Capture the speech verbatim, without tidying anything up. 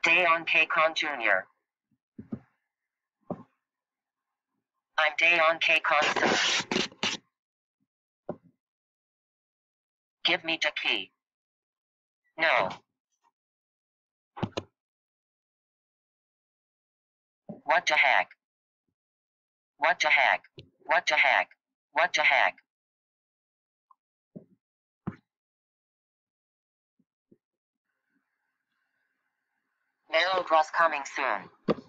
Dayon K-Con Junior I'm Dayon K-Con Soon. Give me the key. No. What the heck? What the heck? What the heck? What the heck? Mailed was coming soon.